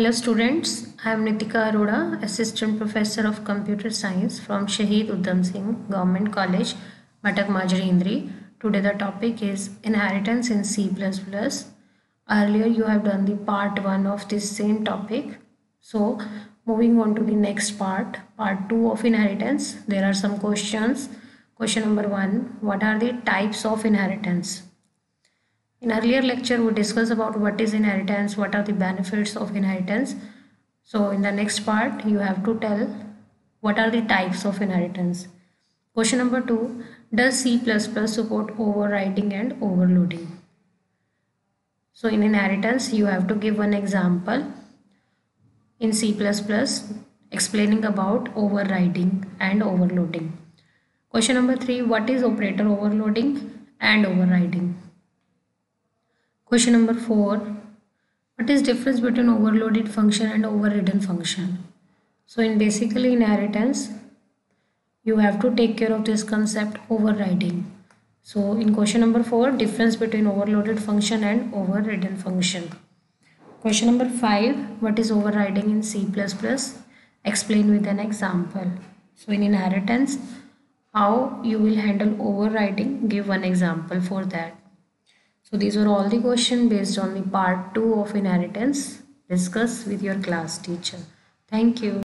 Hello students, I am Nitika Arora, Assistant Professor of Computer Science from Shaheed Udham Singh Government College, Matak Majri Indri. Today the topic is Inheritance in C++. Earlier you have done the part 1 of this same topic. So moving on to the next part 2 of inheritance. There are some questions. Question number 1, what are the types of inheritance? In earlier lecture, we discussed about what is inheritance, what are the benefits of inheritance. So in the next part, you have to tell what are the types of inheritance. Question number 2, does C++ support overriding and overloading? So in inheritance, you have to give one example in C++ explaining about overriding and overloading. Question number 3, what is operator overloading and overriding? Question number 4, what is difference between overloaded function and overridden function? So in basically inheritance, you have to take care of this concept overriding. So in question number 4, difference between overloaded function and overridden function. Question number 5, what is overriding in C++? Explain with an example. So in inheritance, how you will handle overriding, give one example for that. So these are all the questions based on the part 2 of inheritance. Discuss with your class teacher. Thank you.